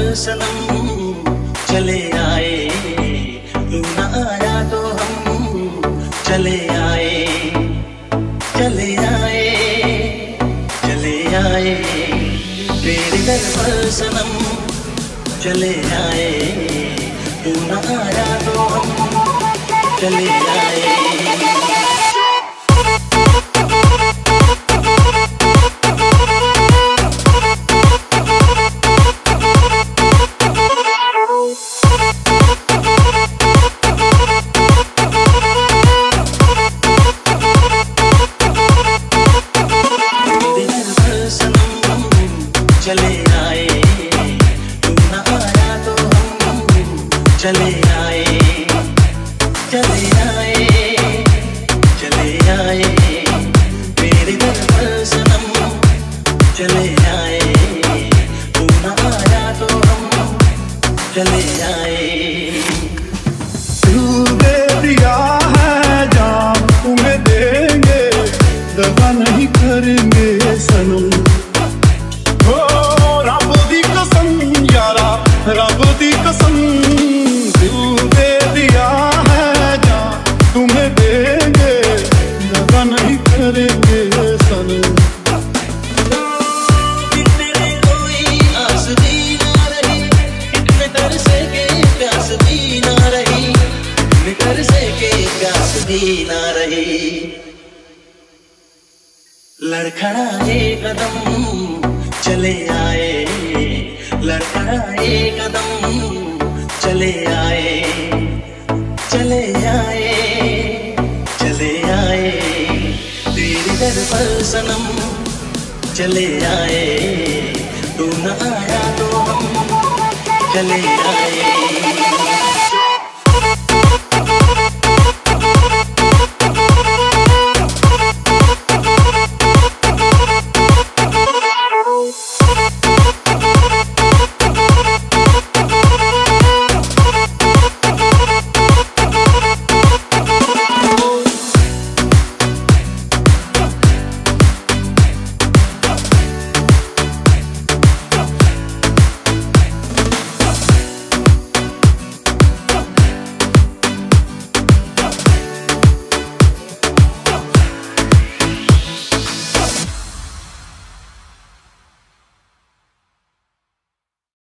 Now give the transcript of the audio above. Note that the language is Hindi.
सनम चले आए, तू न आया तो हम चले आए, चले आए, चले आए तेरे दर पर सनम चले आए, तू न आया तो हम चले आए। चले आए, तू न आया तो हम चले आए, चले आए, चले आए मेरे दर पर सनम चले आए, तू न आया तो हम चले आए। तू दे दिया है जान तुम्हें देंगे, दगा नहीं करेंगे सनम। रब दी कसम दिल दे दिया है जान तुम्हें देंगे, दगा नहीं करेंगे सनम। तेरे कोई आस भी ना रही, इतने तरसे के प्यास भी ना रही, इतने तरसे के प्यास भी ना रही। लड़खड़ाए कदम चले आए, लड़खड़ाए कदम चले आए, चले आए, चले आए तेरे दर पर सनम चले आए, तू न आया तो हम चले आए।